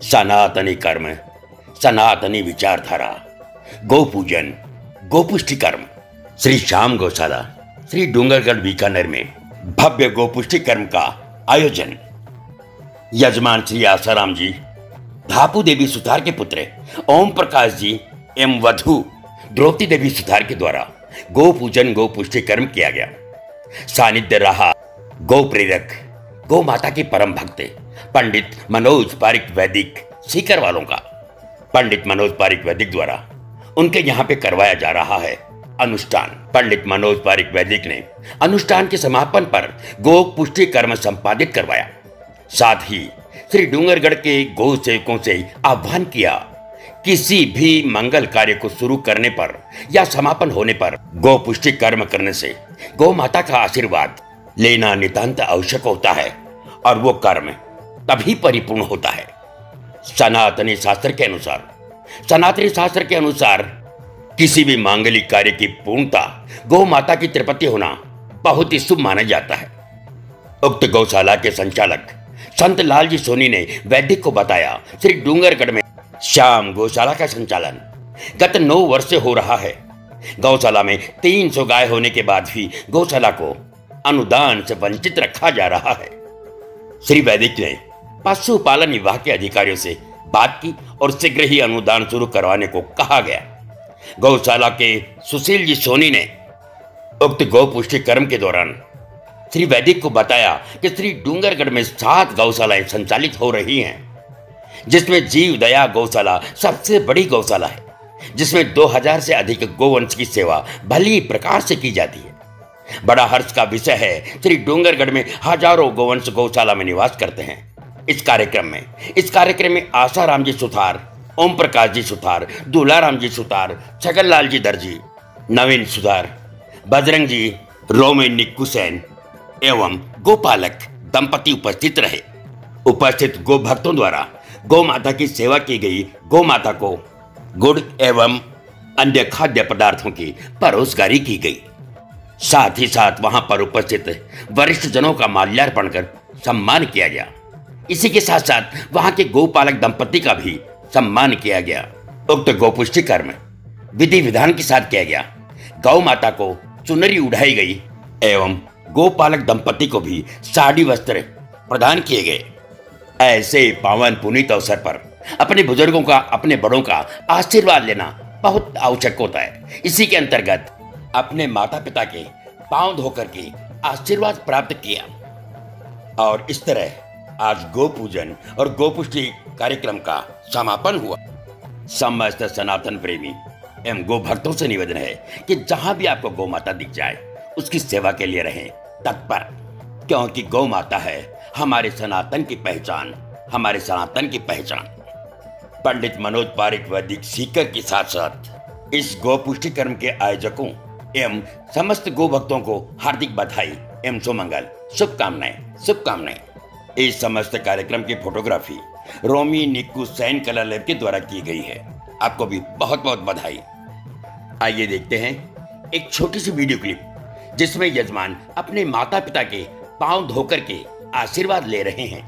सनातनी कर्म, सनातनी विचारधारा, गौ पूजन, गोपुष्टि कर्म। श्री श्याम गौशाला, श्री डूंगरगढ़ बीकानेर में भव्य गोपुष्टि कर्म का आयोजन। यजमान श्री आसाराम जी, धापू देवी सुतार के पुत्र ओम प्रकाश जी एवं वधु द्रौपदी देवी सुतार के द्वारा गो पूजन गोपुष्टि कर्म किया गया। सानिध्य रहा गौ प्रेरक, गौ माता के परम भक्त पंडित मनोज पारिक वैदिक सीकर वालों का। पंडित मनोज पारिक वैदिक द्वारा उनके यहाँ पे करवाया जा रहा है अनुष्ठान। पंडित मनोज पारिक वैदिक ने अनुष्ठान के समापन पर गो पुष्टि कर्म संपादित करवाया। साथ ही श्री डूंगरगढ़ के गौ सेवकों से आह्वान किया, किसी भी मंगल कार्य को शुरू करने पर या समापन होने पर गौ पुष्टि कर्म करने से गौ माता का आशीर्वाद लेना नितांत आवश्यक होता है और वो कर्म तभी परिपूर्ण होता है। सनातनी शास्त्र के अनुसार किसी भी मांगलिक कार्य की पूर्णता गौ माता की त्रिपति होना बहुत ही शुभ माना जाता है। उक्त गौशाला के संचालक संत लाल जी सोनी ने वैदिक को बताया, श्री डूंगरगढ़ में श्याम गौशाला का संचालन गत 9 वर्ष से हो रहा है। गौशाला में 300 गाय होने के बाद भी गौशाला को अनुदान से वंचित रखा जा रहा है। श्री वैदिक ने पशुपालन विभाग के अधिकारियों से बात की और शीघ्र ही अनुदान शुरू करवाने को कहा गया। गौशाला के सुशील जी सोनी ने उक्त गौ पुष्टि कर्म के दौरान श्री वैदिक को बताया कि श्री डूंगरगढ़ में 7 गौशालाएं संचालित हो रही हैं, जिसमें जीव दया गौशाला सबसे बड़ी गौशाला है, जिसमें 2000 से अधिक गोवंश की सेवा भली प्रकार से की जाती है। बड़ा हर्ष का विषय है, श्री डूंगरगढ़ में हजारों गोवंश गौशाला में निवास करते हैं। इस कार्यक्रम में आसाराम जी सुतार, ओम प्रकाश जी सुतार, दूलाराम जी सुतार, छगनलाल जी दर्जी, नवीन सुतार, बजरंग जी, रोमेन निक्कुसैन एवं गोपालक दंपति उपस्थित रहे। उपस्थित गो भक्तों द्वारा गौ माता की सेवा की गई। गौ माता को गुड़ एवं अन्य खाद्य पदार्थों की परोसगारी की गई। साथ ही साथ वहां पर उपस्थित वरिष्ठ जनों का माल्यार्पण कर सम्मान किया गया। इसी के साथ साथ वहां के गोपालक दंपति का भी सम्मान किया गया। उक्त गोपुष्टि कर्म विधि विधान के साथ किया गया। गौ माता को चुनरी उड़ाई गई एवं गोपालक दंपति को भी साड़ी वस्त्र प्रदान किए गए। ऐसे पावन पुनीत अवसर पर अपने बुजुर्गों का, अपने बड़ों का आशीर्वाद लेना बहुत आवश्यक होता है। इसी के अंतर्गत अपने माता पिता के पांव धोकर के आशीर्वाद प्राप्त किया और इस तरह आज गो पूजन और गोपुष्टि कार्यक्रम का समापन हुआ। समस्त सनातन प्रेमी एवं गो भक्तों से निवेदन है कि जहां भी आपको गौ माता दिख जाए उसकी सेवा के लिए रहें तत्पर, क्योंकि गौ माता है हमारे सनातन की पहचान, हमारे सनातन की पहचान। पंडित मनोज पारिक वैदिक सीकर के साथ साथ इस गौ पुष्टि कर्म के आयोजकों एवं समस्त गो भक्तों को हार्दिक बधाई एवं सुमंगल शुभकामनाएं। इस समस्त कार्यक्रम की फोटोग्राफी रोमी निक्कुसैन कला लैब के द्वारा की गई है। आपको भी बहुत बहुत बधाई। आइए देखते हैं एक छोटी सी वीडियो क्लिप जिसमें यजमान अपने माता पिता के पांव धोकर के आशीर्वाद ले रहे हैं।